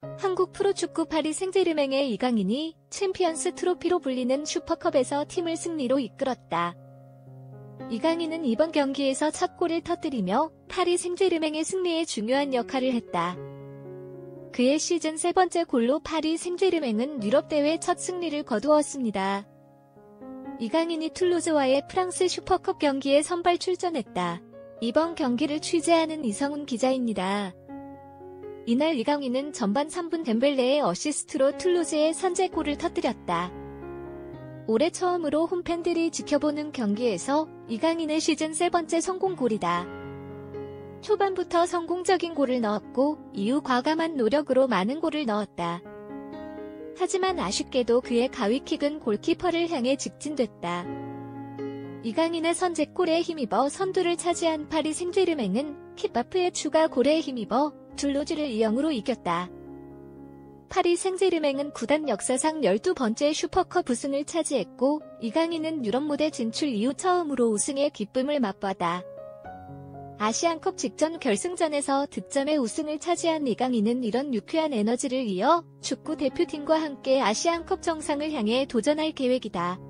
한국 프로축구 파리 생제르맹의 이강인이 챔피언스 트로피로 불리는 슈퍼컵에서 팀을 승리로 이끌었다. 이강인은 이번 경기에서 첫 골을 터뜨리며 파리 생제르맹의 승리에 중요한 역할을 했다. 그의 시즌 세 번째 골로 파리 생제르맹은 유럽대회 첫 승리를 거두었습니다. 이강인이 툴루즈와의 프랑스 슈퍼컵 경기에 선발 출전했다. 이번 경기를 취재하는 이성훈 기자입니다. 이날 이강인은 전반 3분 덴벨레의 어시스트로 툴루즈의 선제골을 터뜨렸다. 올해 처음으로 홈팬들이 지켜보는 경기에서 이강인의 시즌 세 번째 성공골이다. 초반부터 성공적인 골을 넣었고 이후 과감한 노력으로 많은 골을 넣었다. 하지만 아쉽게도 그의 가위킥은 골키퍼를 향해 직진됐다. 이강인의 선제골에 힘입어 선두를 차지한 파리 생제르맹은 킵바프의 추가 골에 힘입어 툴루즈를 2-0으로 이겼다. 파리 생제르맹은 구단 역사상 12번째 슈퍼컵 우승을 차지했고 이강인은 유럽 무대 진출 이후 처음으로 우승의 기쁨을 맛봤다. 아시안컵 직전 결승전에서 득점의 우승을 차지한 이강인은 이런 유쾌한 에너지를 이어 축구 대표팀과 함께 아시안컵 정상을 향해 도전할 계획이다.